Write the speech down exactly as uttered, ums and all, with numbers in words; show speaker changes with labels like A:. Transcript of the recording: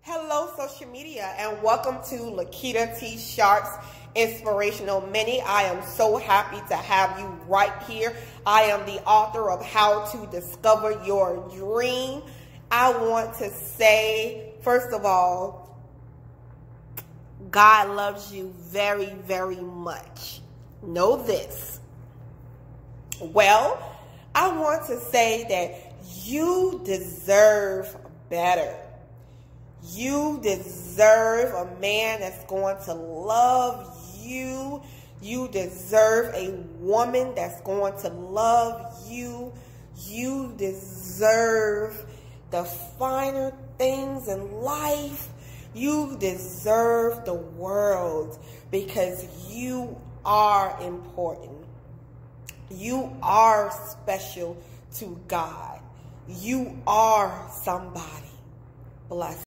A: Hello, social media, and welcome to Lakita T. Sharp's Inspirational Mini. I am so happy to have you right here. I am the author of How to Discover Your Dream. I want to say, first of all, God loves you very, very much. Know this. Well, I want to say that you deserve better. You deserve a man that's going to love you. You deserve a woman that's going to love you. You deserve the finer things in life. You deserve the world because you are important. You are special to God. You are somebody. Bless.